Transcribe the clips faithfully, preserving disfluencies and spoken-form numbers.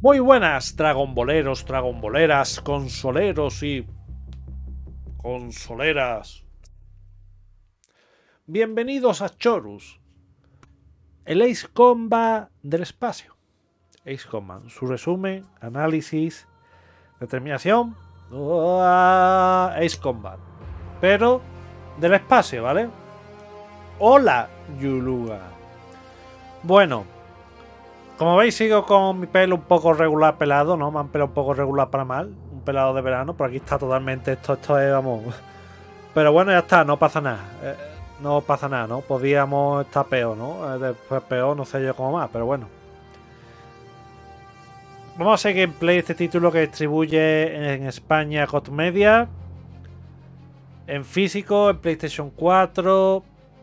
Muy buenas, dragonboleros, dragonboleras, consoleros y consoleras. Bienvenidos a Chorus, el Ace Combat del espacio. Ace Combat, su resumen, análisis, determinación, uh, Ace Combat, pero del espacio, ¿vale? Hola, Yuluga. Bueno, como veis, sigo con mi pelo un poco regular pelado, ¿no? Me han pelado un poco regular para mal. Un pelado de verano. Por aquí está totalmente esto, esto es, vamos. Pero bueno, ya está, no pasa nada. Eh, no pasa nada, ¿no? Podíamos estar peor, ¿no? Eh, después peor, no sé yo cómo más, pero bueno. Vamos a hacer gameplay, este título que distribuye en España God Media. En físico, en PlayStation cuatro,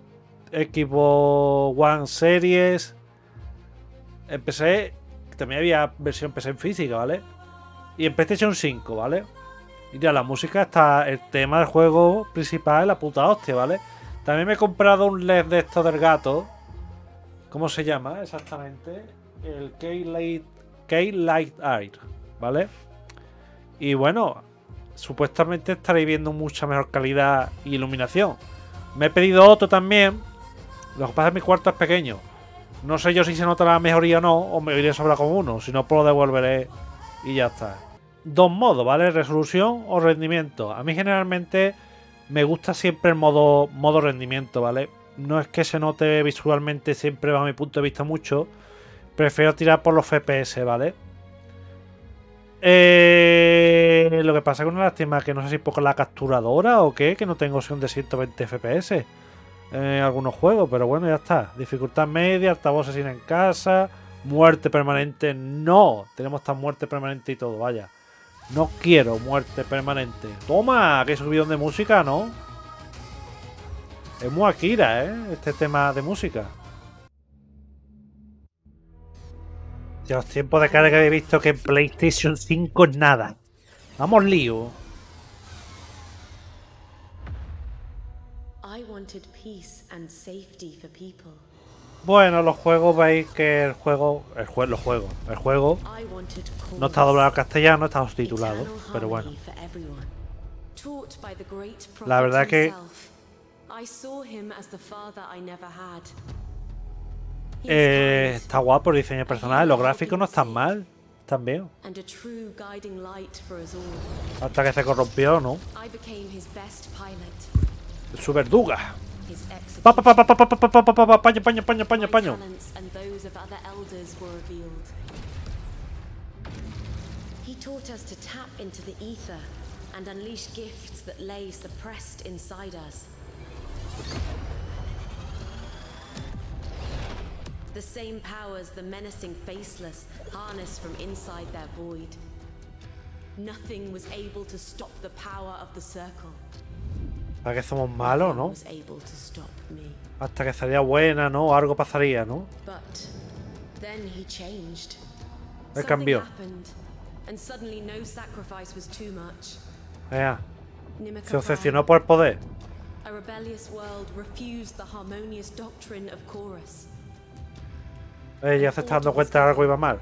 Xbox One Series. En P C también había versión P C en física, ¿vale? Y en PlayStation cinco, ¿vale? Y ya la música está, el tema del juego principal es la puta hostia, ¿vale? También me he comprado un L E D de estos del gato. ¿Cómo se llama exactamente? El K-Light K-Light Air, ¿vale? Y bueno, supuestamente estaréis viendo mucha mejor calidad y iluminación. Me he pedido otro también. Lo que pasa es que mi cuarto es pequeño. No sé yo si se nota la mejoría o no, o me iré sobra con uno. Si no, pues lo devolveré y ya está. Dos modos, ¿vale? Resolución o rendimiento. A mí generalmente me gusta siempre el modo, modo rendimiento, ¿vale? No es que se note visualmente siempre bajo mi punto de vista mucho. Prefiero tirar por los F P S, ¿vale? Eh, lo que pasa es que una lástima que no sé si poco la capturadora o qué, que no tengo opción de ciento veinte F P S. En algunos juegos, pero bueno, ya está. Dificultad media, altavoz asesina en casa, muerte permanente. No, tenemos tan muerte permanente y todo, vaya. No quiero muerte permanente. Toma, que subidón de música, ¿no? Es muy Akira, ¿eh? Este tema de música. Ya los tiempos de carga que he visto que en PlayStation cinco es nada. Vamos, lío. I wanted peace and safety for people. Bueno, los juegos veis que el juego, el juego, los juegos, el juego no está doblado al castellano, está subtitulado, pero bueno. La verdad que eh, está guapo el diseño de personajes, los gráficos no están mal, están bien. Hasta que se corrompió, ¿no? Su verduga. Pa, pa, pa, pa, pa, pa, pa, pa, pa, pa, paño, paño, paño, paño, paño. He taught us to tap into the ether and unleash gifts that lay suppressed inside us. The same powers the menacing faceless harness from inside their void. Nothing was able to stop the power of the circle. ¿Para qué somos malos, no? Hasta que salía buena, ¿no? Algo pasaría, ¿no? Él cambió. Vea. Se obsesionó por el poder. Eh, ya se está dando cuenta de que algo iba mal.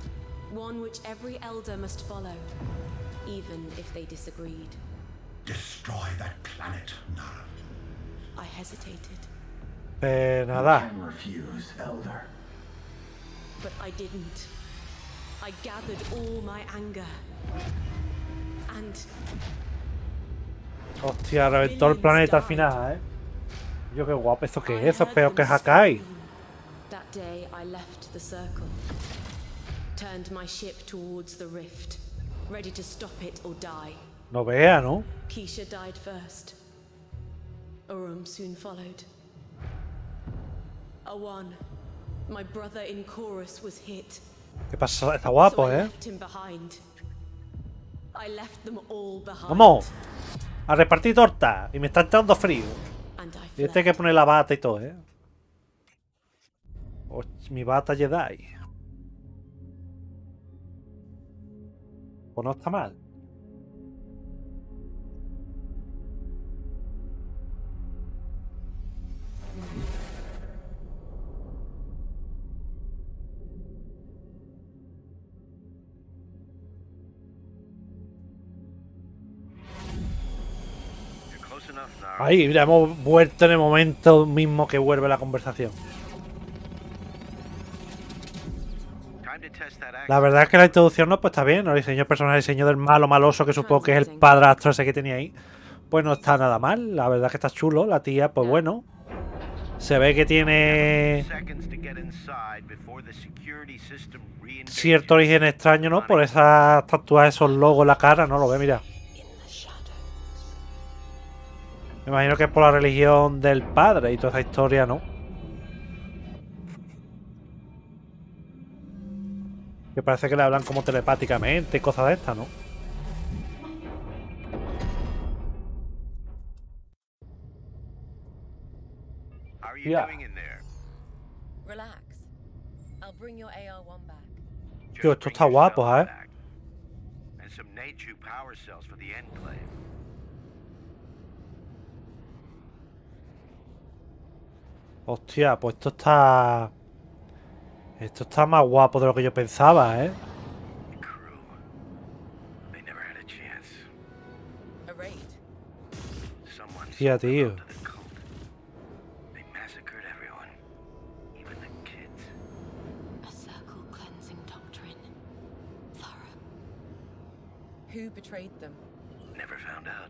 Destroy that planet, Nara. I hesitated. Eh, nada. You can refuse, Elder. But I didn't. I gathered all my anger. And hostia, reventó el planeta al final, ¿eh? Yo qué guapo, ¿eso qué es? Eso es peor que Hakai. That day I left the circle. Turned my ship towards the rift, ready to stop it or die. No vea, ¿no? Keisha died first. Urum soon followed. Awan, my brother in chorus, was hit. ¿Qué pasa? Está guapo, So I ¿eh? left him behind. I left them all behind. Vamos a repartir torta y me está entrando frío. And I Y este hay que poner la bata y todo, ¿eh? Oh, mi bata Jedi. Pues no está mal. Ahí, mira, hemos vuelto en el momento mismo que vuelve la conversación. La verdad es que la introducción no, pues está bien, ¿no? El diseño personal, el diseño del malo maloso, que supongo que es el padrastro ese que tenía ahí. Pues no está nada mal, la verdad es que está chulo. La tía, pues bueno. Se ve que tiene cierto origen extraño, ¿no? Por esas tatuajes, esos logos en la cara, ¿no? Lo ve, mira. Me imagino que es por la religión del padre y toda esa historia, ¿no? Que parece que le hablan como telepáticamente, cosas de estas, ¿no? Yeah. Tío, esto está guapo, ¿eh? Hostia, pues esto está... Esto está más guapo de lo que yo pensaba, ¿eh? Tía, tío. Who betrayed them? Never found out.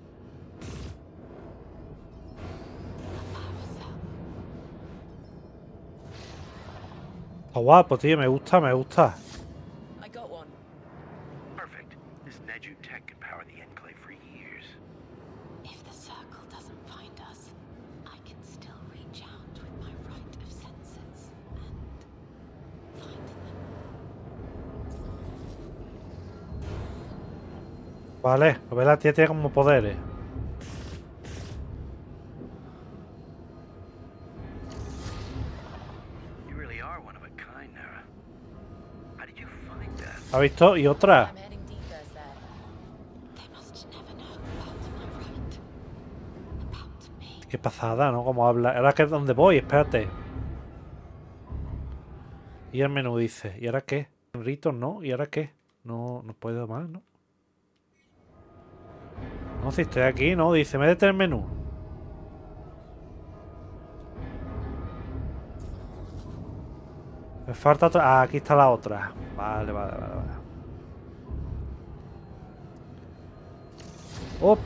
Está guapo, tío. Me gusta, me gusta. I got one. Perfect. This Neju tech can power the Enclave for years. If the circle doesn't find us, I can still reach out with my right of senses and find them. Vale, lo ve, la tía tiene como poderes. You really are one of a kind, Nara. How did you find that? ¿Ha visto? Y otra. I'm heading deeper, sir. They must never know about my right. About me. Qué pasada, ¿no? Como habla. Ahora que es donde voy, espérate. Y el menú dice. ¿Y ahora qué? Ritos, ¿no? ¿Y ahora qué? No, no puedo más, ¿no? No, si estoy aquí, ¿no? Dice, métete en el menú. Me falta otra. Ah, aquí está la otra. Vale, vale, vale, vale. ¡Oh!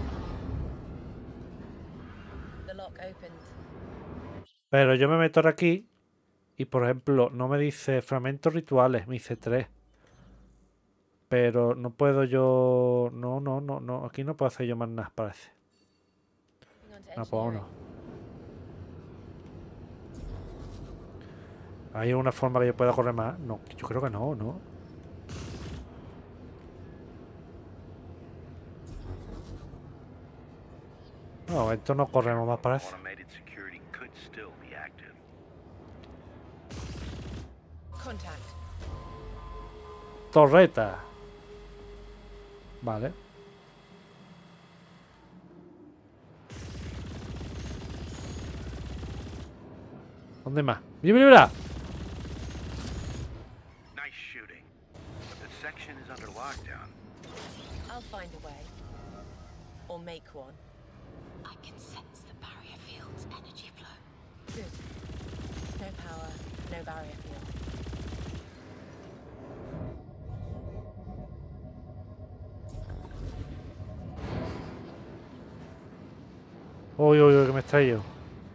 The lock opened. Pero yo me meto ahora aquí. Y por ejemplo, no me dice fragmentos rituales, me dice tres. Pero no puedo yo... No, no, no, no. Aquí no puedo hacer yo más nada, parece. Moving on to No, pues engineering. no. ¿Hay una forma que yo pueda correr más? No, yo creo que no, ¿no? No, esto no corremos más, parece. Automated security could still be active. Contact. Torreta. Vale. ¿Dónde más? ¡Mira, mira, mira! Nice shooting. But the section is under lockdown. I'll find a way. Or make one. I can sense the barrier field's energy flow. Good. No power, no barrier field. Uy, uy, uy, que me estrello.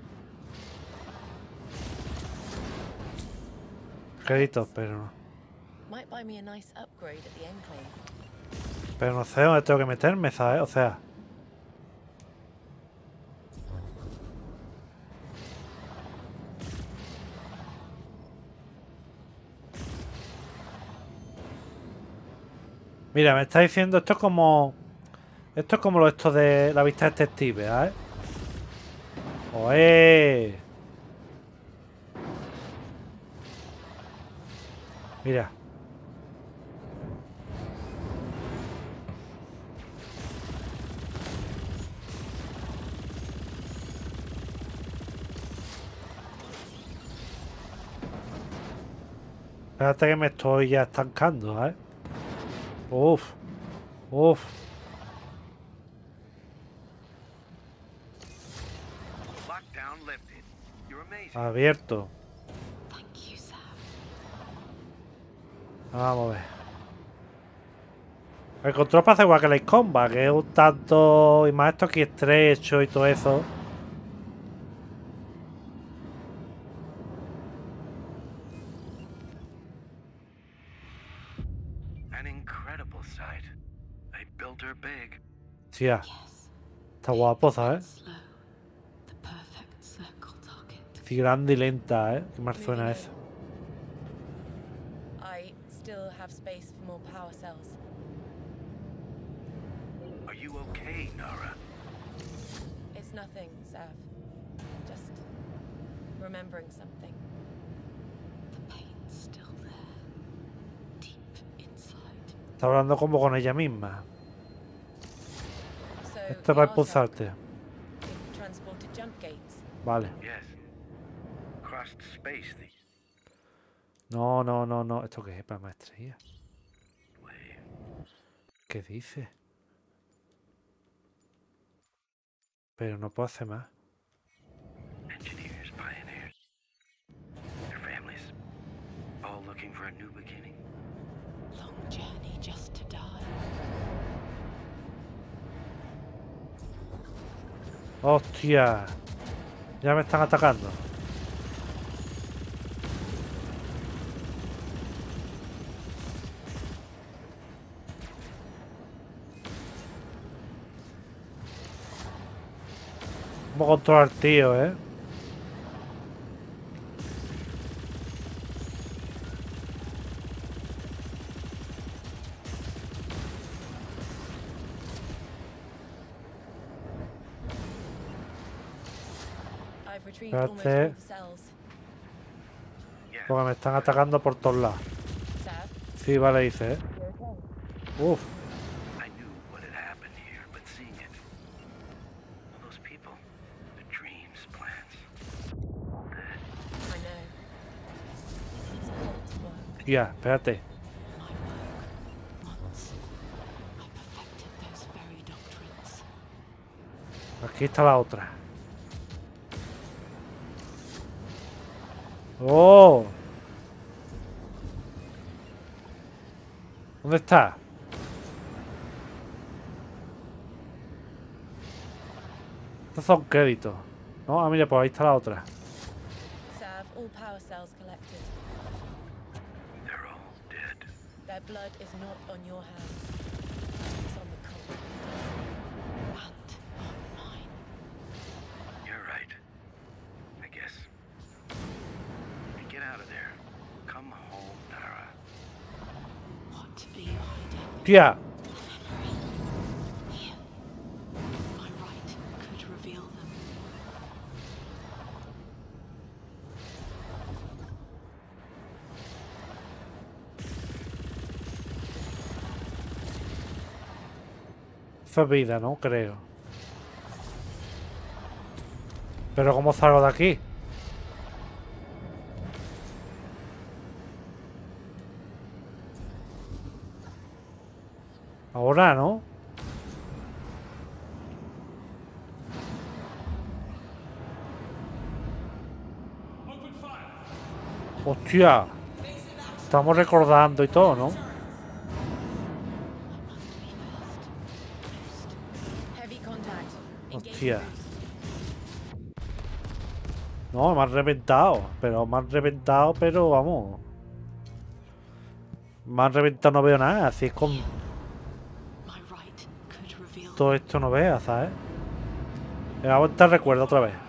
Créditos, pero no. Might buy me a nice upgrade at the Enclave. Pero no sé dónde tengo que meterme, ¿sabes? O sea... Mira, me está diciendo esto es como... Esto es como lo esto de la vista detective, ¿sabes? ¡Oe! Mira. Espérate que me estoy ya estancando, ¿sabes? Uf. Uf. amazing. Abierto. Thank you, Sav. Vamos a ver. El control pasa igual que el Ace Combat, que es un tanto. Y más esto aquí estrecho y todo eso. An incredible sight. They built her big. Tía, Yes. está guapo, ¿sabes? Slow. The perfect circle target. Sí, grande y lenta, ¿eh? Qué mal suena eso. I still have space for more power cells. Are you okay, Nara? It's nothing, Sav. Just remembering something. The pain's still there. Deep inside. Está hablando como con ella misma. So Esto es para Yartak, impulsarte. it transported jump gates. Vale. Yes. Crossed space the No, no, no, no. ¿Esto qué es? Para maestría. way. ¿Qué dice? Pero no puedo hacer más. Engineers, pioneers. Their families. All looking for a new beginning. Long journey just to die. ¡Hostia! Ya me están atacando. ¿Cómo controlar al tío, eh? I've retrieved almost all Espérate. the cells. Yes. Porque me están atacando por todos lados. Sav, Sí, vale, dice, eh. you okay? Uf. I knew what had happened here, but seeing it. All those people. Their dreams, plans. All dead. I know. It's a lot to work. Tía, espérate. My work. Once I perfected those very doctrines. Aquí está la otra. ¡Oh! ¿Dónde está? Estos son créditos. No, ah, mira, pues ahí está la otra. Sav, all power cells collected. They're all dead. Their blood is not on your hands. It's on the cult. And on mine. You're right. I guess. Get out of there. Come home, Nara. What are you hiding? ¡Tía! Here. My right could reveal them. Eso es vida, ¿no? Creo. Pero ¿cómo salgo de aquí? Ahora, ¿no? Hostia. Estamos recordando y todo, ¿no? Heavy contact. Engage Hostia. boost. No, me han reventado. Pero me han reventado, pero vamos. Me han reventado, no veo nada. Así es con My right could reveal todo esto no veas, ¿sabes? Me va a volver recuerdo otra vez.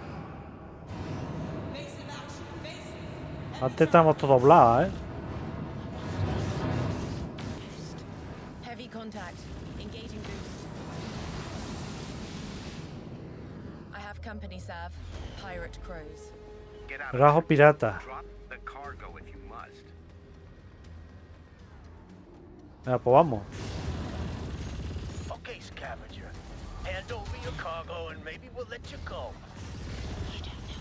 Antes estábamos todos doblados, ¿eh? Heavy contact. Engaging boost. I have company, Sav. Pirate crows. Get out of Rajo there. pirata. Drop the cargo if you must. Venga, pues vamos. Okay, scavenger. Hand over your cargo and maybe we'll let you go. You don't know.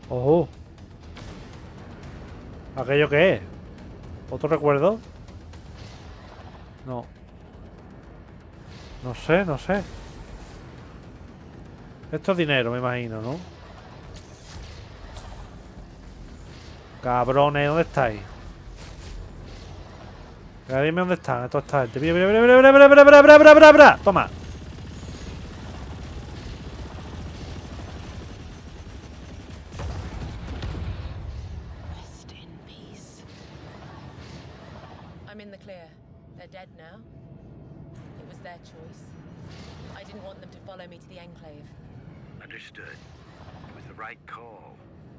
Ojo. ¿Aquello qué es? ¿Otro recuerdo? No. No sé, no sé. Esto es dinero, me imagino, ¿no? Cabrones, ¿dónde estáis? Ya dime dónde están toda esta gente. Mira, mira, mira, mira, mira, mira, mira, mira, mira, mira, mira. Toma. Rest in peace. I'm in the clear. They're dead now. It was their choice. I didn't want them to follow me to the Enclave. Understood. It was the right call.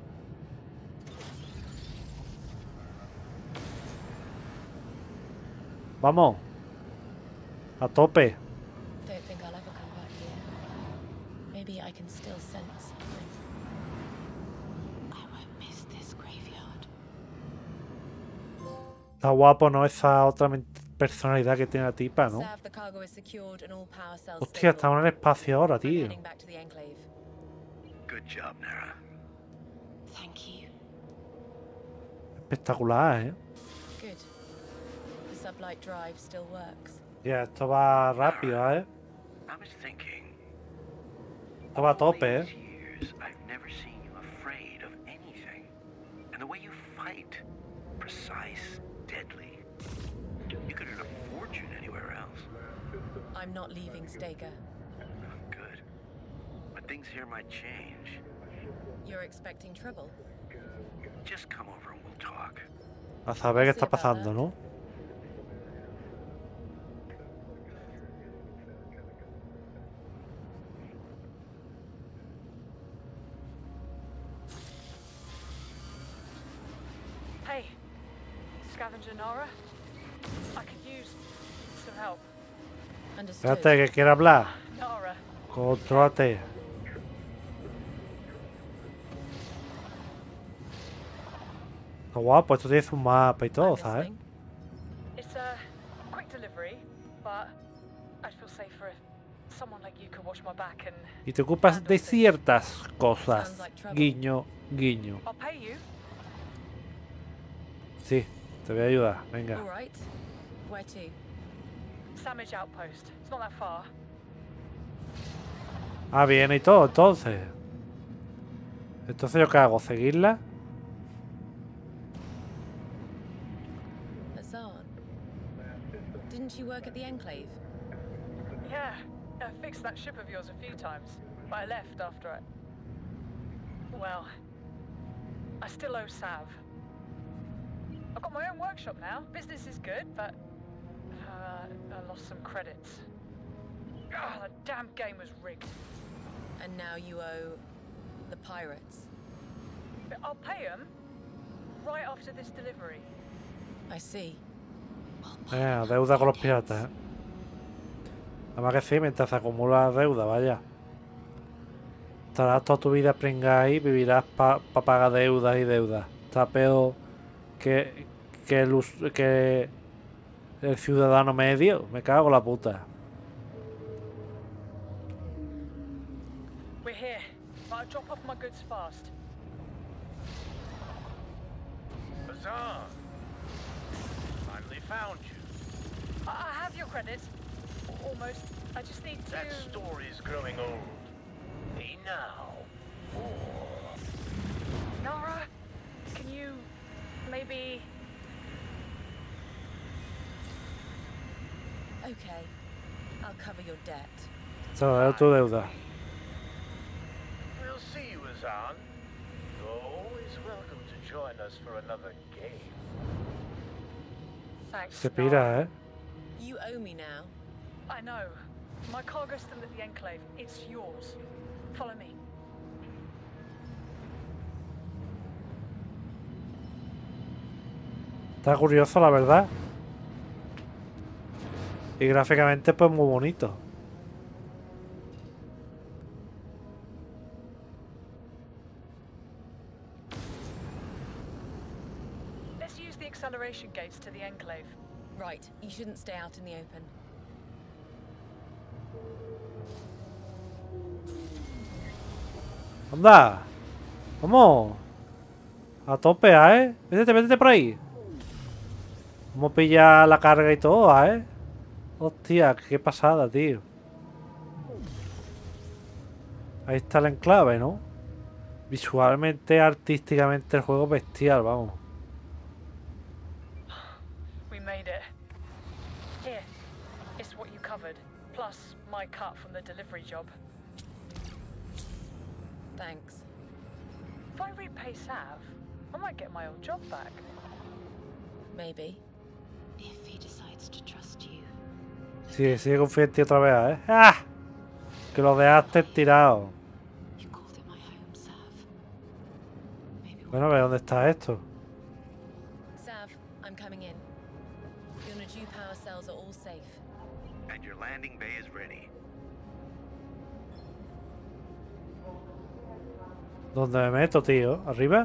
Vamos. A tope. Don't think I'll ever come back here. Maybe I can still sense something. I won't miss this graveyard. Está guapo, ¿no? Esa otra men- personalidad que tiene la tipa, ¿no? Sav, the cargo is secured and all power cells Hostia, stable. estamos en el espacio ahora, I'm tío. heading back to the Enclave. Good job, Nara. Thank you. Espectacular, ¿eh? Good. The sublight drive still works. Ya, esto va rápido, ¿eh? I was thinking. Esto va a all tope, these ¿eh? years, I've never seen you afraid of anything. And the way you fight, precise, deadly. You could earn a fortune anywhere else. I'm not leaving Staker. Good. But things here might change. You're expecting trouble? Just come over and we'll talk. A saber qué está pasando, ¿no? Hey, Scavenger Nara. I could use some help. Understood. Espérate, que quiere hablar. Nara, Contrólate. Está guapo, esto tiene su mapa y todo, I'm ¿sabes? listening. it's a quick delivery, but I'd feel safer if someone like you could watch my back and Y te ocupas de ciertas cosas. Guiño, guiño. I'll pay you. Sí, te voy a ayudar. Venga. All right. Where to? Samage Outpost. It's not that far. Ah, bien y todo, entonces. Entonces, ¿yo qué hago? ¿Seguirla? Azan. Didn't you work at the Enclave? Yeah, I fixed that ship of yours a few times, but I left after I... Well, I still owe Sav. I've got my own workshop now. Business is good, but uh, I lost some credits. Ah, the damn game was rigged. And now you owe the pirates. But I'll pay them right after this delivery. I see. Eh, deuda con los piratas, ¿eh? Además que sí, mientras se acumula deuda, vaya. Estarás toda tu vida pringada ahí, vivirás para pa pagar deudas y deudas. Está peor que, que, el, us- que el ciudadano medio. Me cago en la puta. We're here, but I'll drop off my goods fast. Bazan! Finally found you. I, I have your credits. Al- Almost. I just need to... That story's growing old. Hey now. Nara, can you maybe... Okay. I'll cover your debt. Esto es tu deuda. We'll see you, Azan. You're always welcome to join us for another game. Thanks, Se Nara. pira, ¿eh? You owe me now. I know. My cargo's still at the Enclave. It's yours. Follow me. Está curioso, la verdad. Y gráficamente, pues muy bonito. Let's use the acceleration gates to the Enclave. Right. You shouldn't stay out in the open. ¡Anda! Vamos. A tope, ¿eh? Métete, métete por ahí. Vamos a pillar la carga y todo, ¿eh? Hostia, qué pasada, tío. Ahí está el enclave, ¿no? Visualmente, artísticamente el juego bestial, vamos. We made it. Here, it's what you covered, plus my cut from the delivery job. Thanks. If I repay Sav, I might get my old job back. Maybe. If he decides to trust you, Sí, sigue confiando en ti otra vez, ¿eh? ¡Ah! Que lo dejaste tirado. you called it my home, Sav. Maybe Bueno, a ver dónde está esto. Sav, I'm coming in. Your Naju power cells are all safe. And your landing bay is ready. ¿Dónde me meto, tío? ¿Arriba?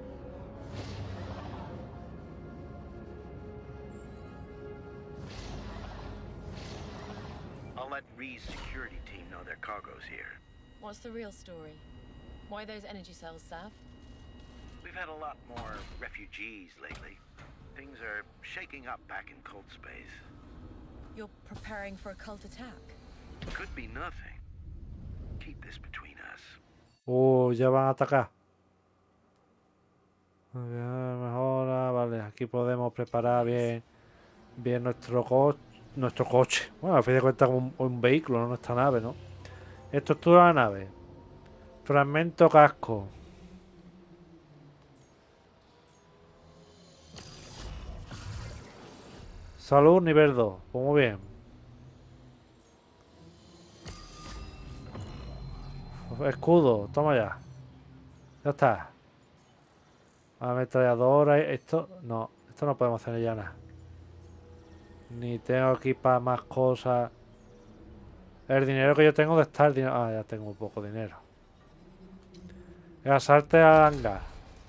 I'll let Ree's security team know their cargo's here. What's the real story? Why those energy cells, Sav? We've had a lot more refugees lately. Things are shaking up back in Cold Space. You're preparing for a cult attack. Could be nothing. Keep this between us. Uh, ya van a atacar. Mejora, vale, aquí podemos preparar bien, bien nuestro coche, nuestro coche. Bueno, a fin de cuentas un, un vehículo, no nuestra nave, ¿no? Estructura de la nave. Fragmento casco. Salud nivel dos. Pues muy bien. Escudo, toma ya. Ya está. Ametralladora, esto no, esto no podemos hacer ya nada. Ni tengo aquí para más cosas. El dinero que yo tengo de estar dinero. Ah, ya tengo poco dinero. Gasarte al hangar.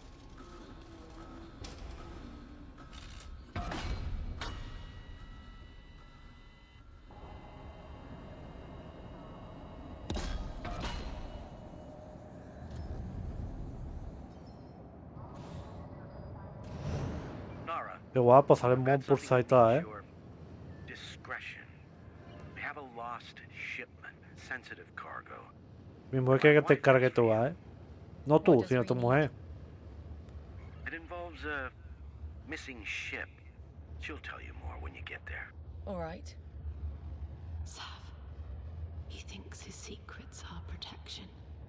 Nara, Qué guapo, sale un I've buen got something pulsar y that todo, needs eh. your discretion. We have a lost shipment, sensitive cargo. Mi mujer quiere que te encargue tú, eh. No tú, sino tu mujer. It involves a missing ship. She'll tell you more when you get there. All right. Sav, he thinks his secrets are protection.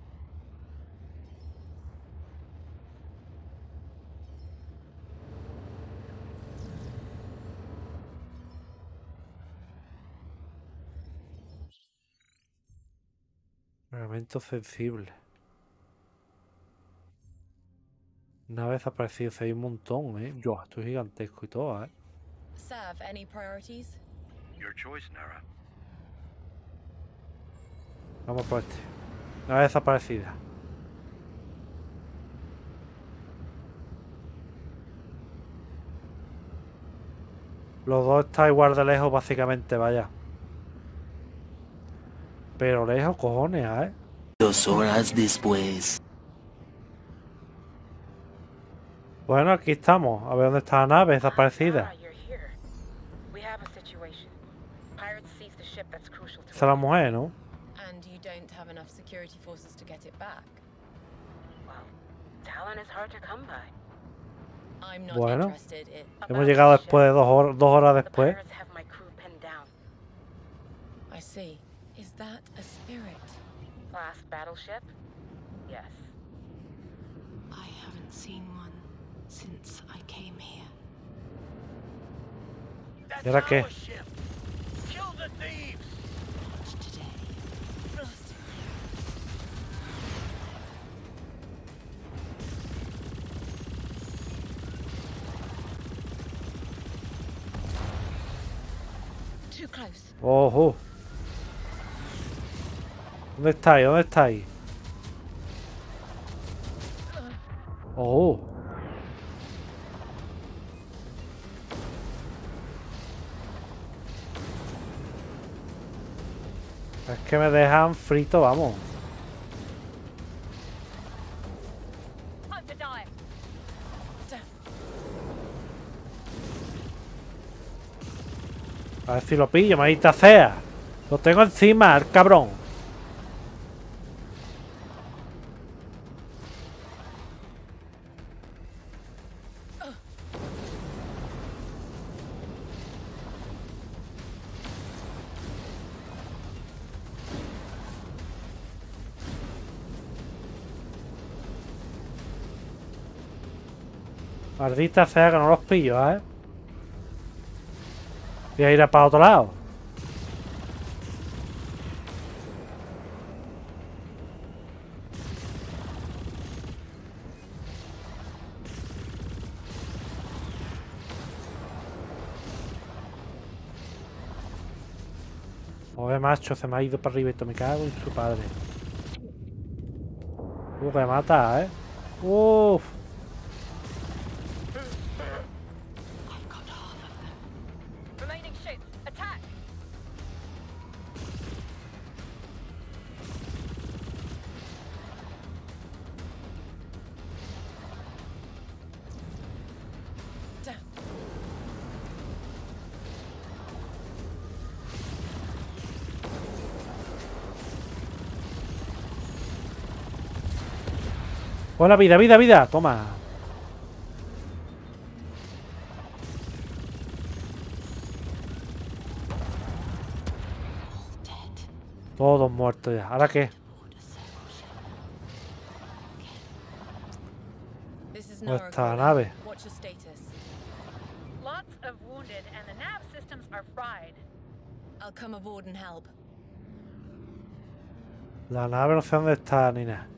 Elemento sensible. Una vez aparecido, hay un montón, eh. Yo, esto es gigantesco y todo, eh. Sav, any priorities? Your choice, Nara. Vamos por este. Una vez desaparecida. Los dos están igual de lejos, básicamente, vaya. Pero lejos, cojones, ¿eh? Dos horas después. Bueno, aquí estamos. A ver dónde está la nave desaparecida. Ah, you're here. We have a situation. Pirates seized the ship that's crucial to Esa es la mujer, ¿no? And you don't have enough security forces to get it back. Well, talent is hard to come by. I'm not Bueno. interested in... Hemos llegado después de dos horas, dos horas The después. pirates have my crew pinned down. I see. Is that a spirit? Last battleship? Yes. I haven't seen one since I came here. That's ¿Y ahora qué? our ship. Kill the thieves. Not today. Too close. Ojo. ¿Dónde estáis? ¿Dónde estáis? Oh. Es que me dejan frito, vamos. to die. A ver si lo pillo, maldita sea. Lo tengo encima, el cabrón. Maldita sea que no los pillo, ¿eh? Voy a ir a para otro lado. Joder, macho, se me ha ido para arriba esto, me cago en su padre. Uh, que me mata, ¿eh? Uff. Remaining ships, attack! Hola, vida, vida, vida. Toma. Todos muertos ya. ¿Ahora qué? ¿Dónde está la nave? What's your status? Lots of wounded and the nav systems are fried. I'll come aboard and help. La nave no sé dónde está, ni nada.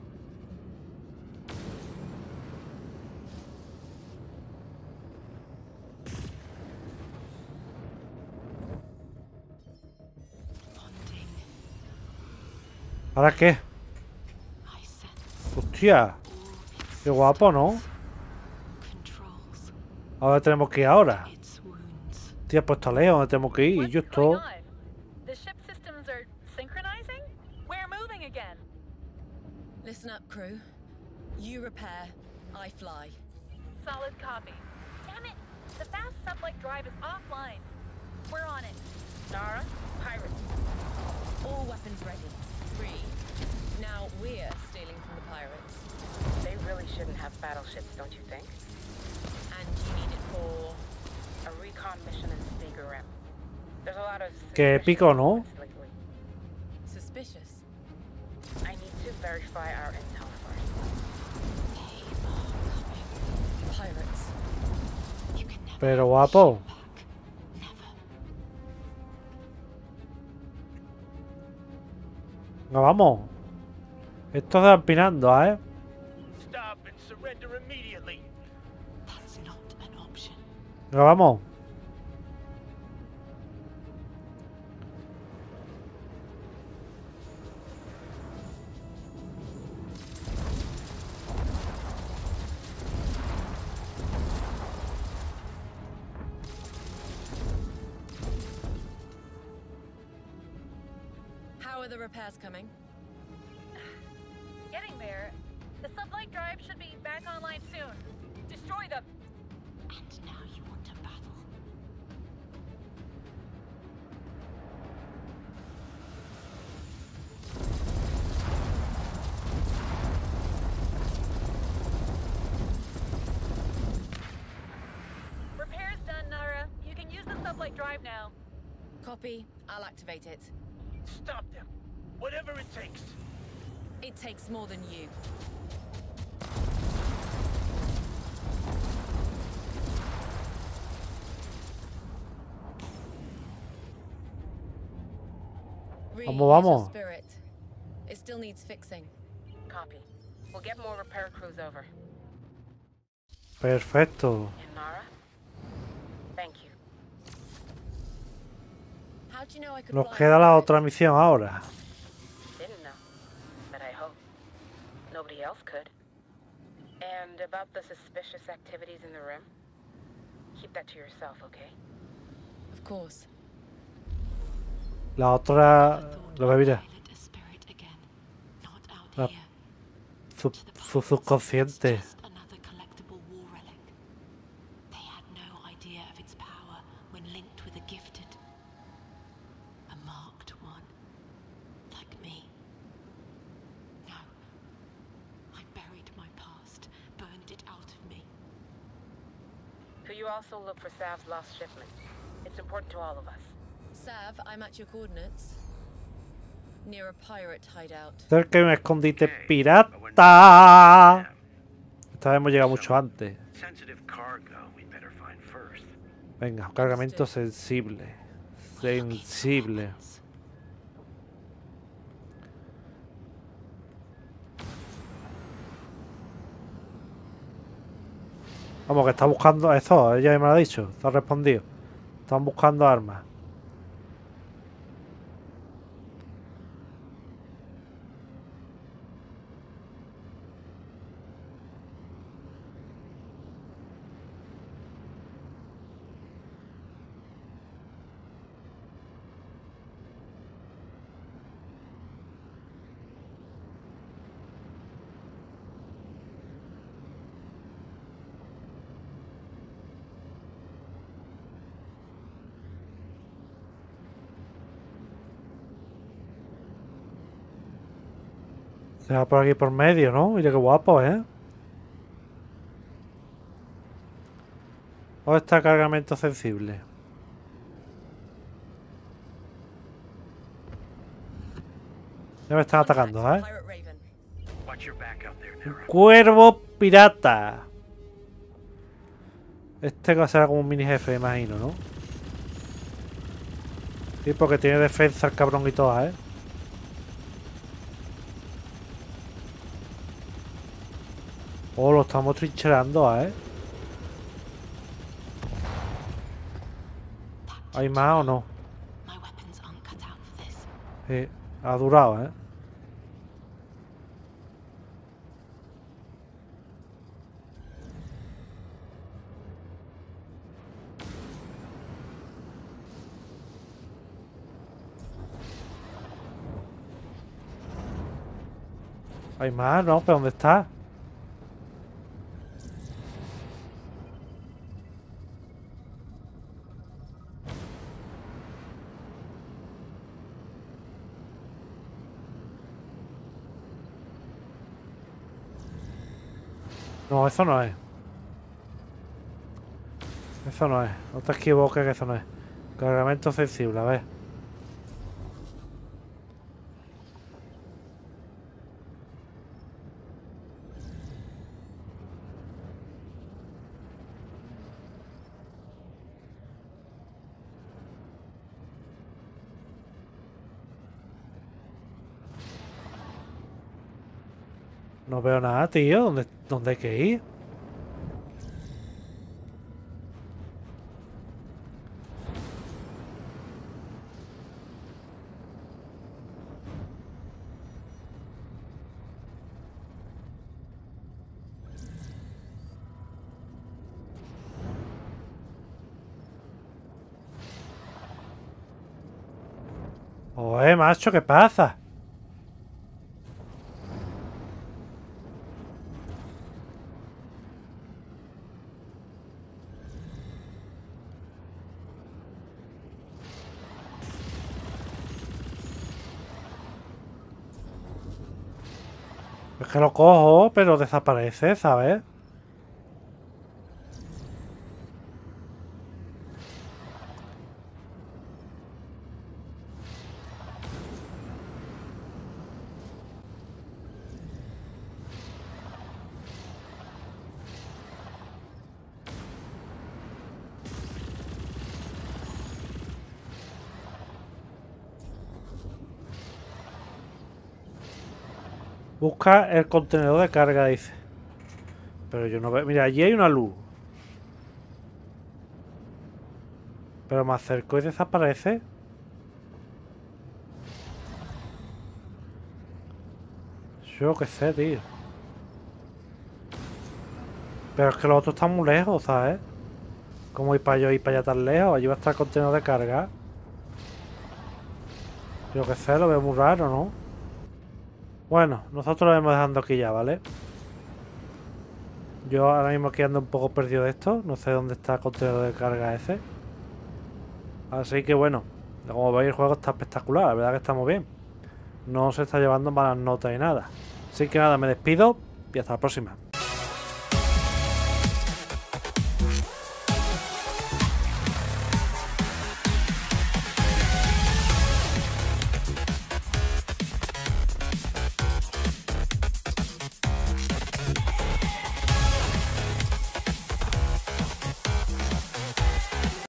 ¿Ahora qué? Hostia. Qué guapo, ¿no? Ahora tenemos que ir ahora. Tía, pues está lejos, ¿dónde tenemos que ir? Y yo estoy... The ship systems are synchronizing? We're moving again. Listen up, crew. You repair, I fly. Solid copy. Damn it! The fast sublight drive is offline. We're on it. Nara, pirates. All weapons ready. Free. Now we're stealing from the pirates. They really shouldn't have battleships, don't you think? And you need it for... A recon mission in Sneaker Rim. There's a lot of Qué épico, ¿no? lately. Suspicious. I need to verify our intel first. Pirates. You can never Pero guapo. back. Never. No, vamos. Esto está empinando, ¿eh? Stop and surrender immediately. That's not an option. No, vamos. How are the repairs coming? Getting there. The sublight drive should be back online soon. Destroy them. And now you want to battle. Repairs done, Nara. You can use the sublight drive now. Copy. I'll activate it. Stop them. Whatever it takes. It takes more than you. Re, Vamos, use your vamos. Spirit. It still needs fixing. Copy. We'll get more repair crews over. Perfecto. And Nara? Thank you. How do you know I could Nos fly queda la pirates? otra misión ahora. Didn't know. But I hope. Nobody else could. And about the suspicious activities in the rim? Keep that to yourself, okay? Of course. La otra... Lo que mira. Pilot a spirit again. Not out La- here. Su, To the su pirates, subconsciente. it's just another So you also look for Sav's lost shipment. It's important to all of us. Sav, I'm at your coordinates. Near a pirate hideout. Cerca de un escondite pirata. Esta vez hemos llegado mucho antes. Sensitive cargo we'd better find first. Venga, cargamento sensible. Sensible. Vamos, que está buscando eso, ella me lo ha dicho, te ha respondido. Están buscando armas. Se va por aquí por medio, ¿no? Mira qué guapo, ¿eh? ¿Dónde está cargamento sensible? Ya me están atacando, ¿eh? Pirate Raven. Watch your back out there, Nara. Cuervo pirata. Este va a ser como un mini jefe, imagino, ¿no? Sí, porque tiene defensa el cabrón y todas, ¿eh? Oh, lo estamos trincherando, ¿eh? ¿Hay más o no? My weapons aren't cut out for this. Sí, ha durado, ¿eh? ¿Hay más? No, ¿pero dónde está? No, eso no es. Eso no es. No te equivoques que eso no es. Cargamento sensible, a ver. No veo nada, tío. ¿Dónde, dónde hay que ir? Oye, macho, ¿qué pasa? Es que lo cojo, pero desaparece, ¿sabes? Busca el contenedor de carga, dice. Pero yo no veo... Mira, allí hay una luz. Pero me acerco y desaparece. Yo qué sé, tío. Pero es que los otros están muy lejos, ¿sabes? ¿Cómo ir para yo ir para allá tan lejos? Allí va a estar el contenedor de carga. Yo qué sé, lo veo muy raro, ¿no? Bueno, nosotros lo vamos dejando aquí ya, ¿vale? Yo ahora mismo aquí ando un poco perdido de esto. No sé dónde está el contenedor de carga ese. Así que bueno, como veis el juego está espectacular. La verdad que está muy bien. No se está llevando malas notas y nada. Así que nada, me despido y hasta la próxima.